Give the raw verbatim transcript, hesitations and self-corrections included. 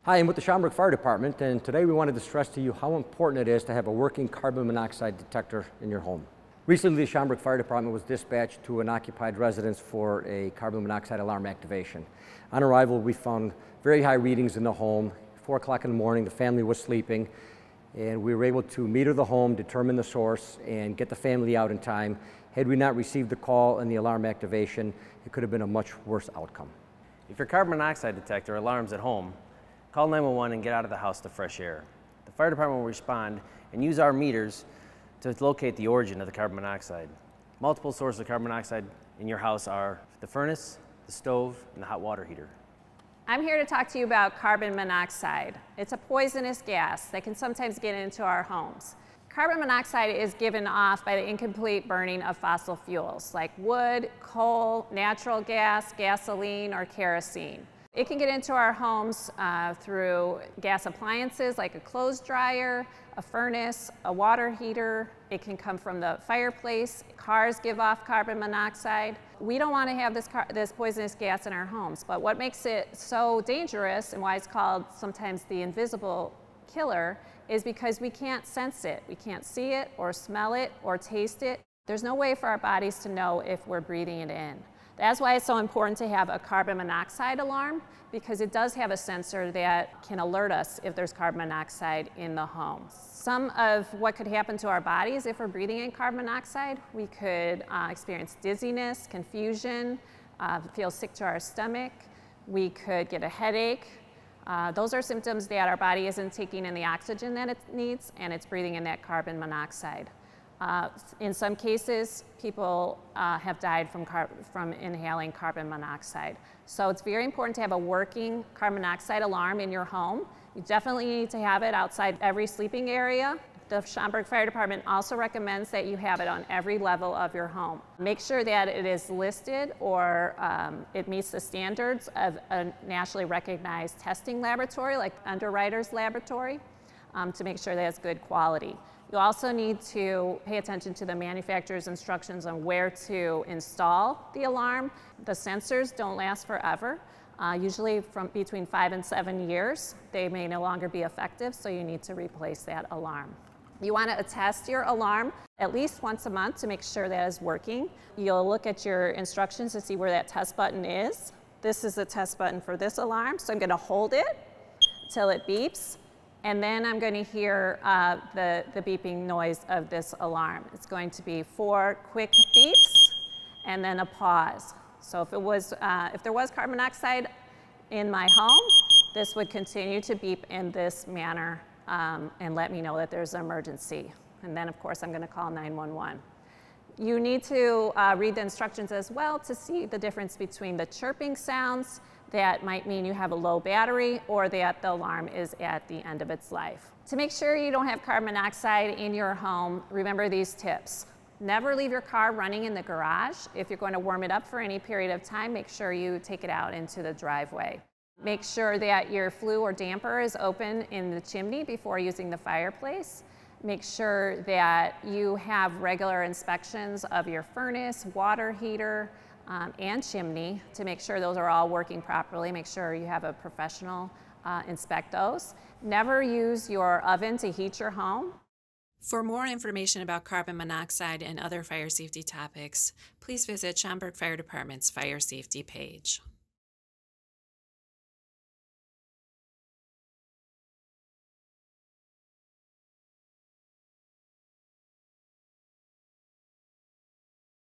Hi, I'm with the Schaumburg Fire Department, and today we wanted to stress to you how important it is to have a working carbon monoxide detector in your home. Recently, the Schaumburg Fire Department was dispatched to an occupied residence for a carbon monoxide alarm activation. On arrival, we found very high readings in the home. four o'clock in the morning, the family was sleeping, and we were able to meter the home, determine the source, and get the family out in time. Had we not received the call and the alarm activation, it could have been a much worse outcome. If your carbon monoxide detector alarms at home, call nine one one and get out of the house to fresh air. The fire department will respond and use our meters to locate the origin of the carbon monoxide. Multiple sources of carbon monoxide in your house are the furnace, the stove, and the hot water heater. I'm here to talk to you about carbon monoxide. It's a poisonous gas that can sometimes get into our homes. Carbon monoxide is given off by the incomplete burning of fossil fuels like wood, coal, natural gas, gasoline, or kerosene. It can get into our homes uh, through gas appliances like a clothes dryer, a furnace, a water heater. It can come from the fireplace. Cars give off carbon monoxide. We don't want to have this, this poisonous gas in our homes, but what makes it so dangerous and why it's called sometimes the invisible killer is because we can't sense it. We can't see it or smell it or taste it. There's no way for our bodies to know if we're breathing it in. That's why it's so important to have a carbon monoxide alarm, because it does have a sensor that can alert us if there's carbon monoxide in the home. Some of what could happen to our bodies if we're breathing in carbon monoxide, we could uh, experience dizziness, confusion, uh, feel sick to our stomach, we could get a headache. Uh, those are symptoms that our body isn't taking in the oxygen that it needs, and it's breathing in that carbon monoxide. Uh, in some cases, people uh, have died from, from inhaling carbon monoxide. So it's very important to have a working carbon monoxide alarm in your home. You definitely need to have it outside every sleeping area. The Schaumburg Fire Department also recommends that you have it on every level of your home. Make sure that it is listed or um, it meets the standards of a nationally recognized testing laboratory like Underwriters Laboratory um, to make sure that it's good quality. You also need to pay attention to the manufacturer's instructions on where to install the alarm. The sensors don't last forever. Uh, usually from between five and seven years, they may no longer be effective, so you need to replace that alarm. You want to test your alarm at least once a month to make sure that it's working. You'll look at your instructions to see where that test button is. This is the test button for this alarm, so I'm going to hold it until it beeps. And then I'm going to hear uh, the, the beeping noise of this alarm. It's going to be four quick beeps and then a pause. So if, it was, uh, if there was carbon monoxide in my home, this would continue to beep in this manner um, and let me know that there's an emergency. And then of course I'm going to call nine one one. You need to uh, read the instructions as well to see the difference between the chirping sounds that might mean you have a low battery or that the alarm is at the end of its life. To make sure you don't have carbon monoxide in your home, remember these tips. Never leave your car running in the garage. If you're going to warm it up for any period of time, make sure you take it out into the driveway. Make sure that your flue or damper is open in the chimney before using the fireplace. Make sure that you have regular inspections of your furnace, water heater, Um, and chimney to make sure those are all working properly. Make sure you have a professional uh, inspect those. Never use your oven to heat your home. For more information about carbon monoxide and other fire safety topics, please visit Schaumburg Fire Department's Fire Safety page.